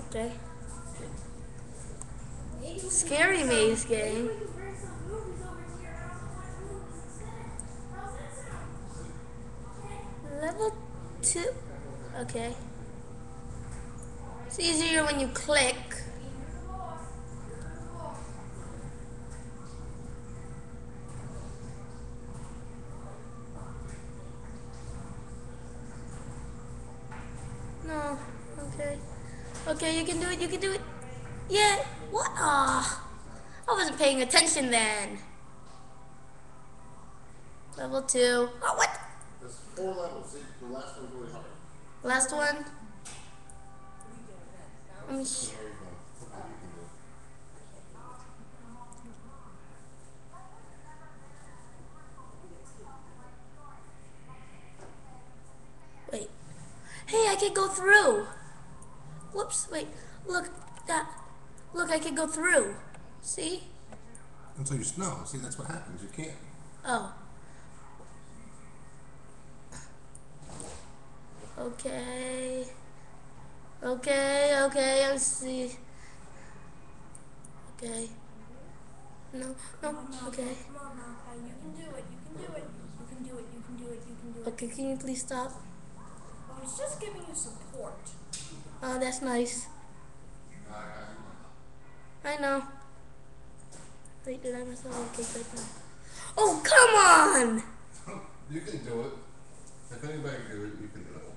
Okay. Scary maze game. Level 2. Okay. It's easier when you click. No. Okay. Okay, you can do it. You can do it. Yeah. What? Ah. I wasn't paying attention then. Level 2. Oh, what? There's 4 levels. See, the last one's really hard. Last one. Let me. This is already done. Okay, you can do it. Wait. Hey, I can go through. Whoops. Wait. Look. That. Look, I can go through. See? Until you snow. See, that's what happens. You can't. Oh. Okay. Okay, I see. Okay. No, no, okay. Come on, Malachi. You can do it. You can do it. You can do it. You can do it. You can do it. Okay, can you please stop? I was just giving you support. Oh, that's nice. I know. Wait, did I mess up? Okay, good now. Oh, come on! You can do it. If anybody can do it, you can do it.